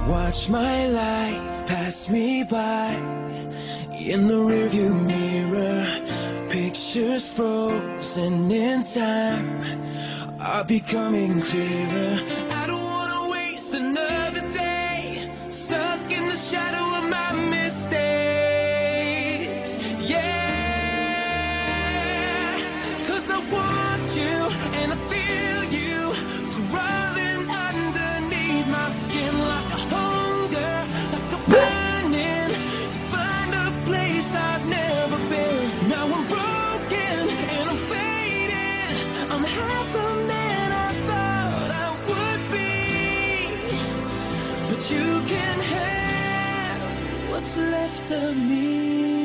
Watch my life pass me by in the rearview mirror. Pictures frozen in time are becoming clearer. I don't wanna waste another day stuck in the shadow of my mistakes. Yeah, 'cause I want you and I feel you crawling underneath my skin like a hunger, like a burning to find a place I've never been. Now I'm broken and I'm fading. I'm half the man I thought I would be, but you can have what's left of me.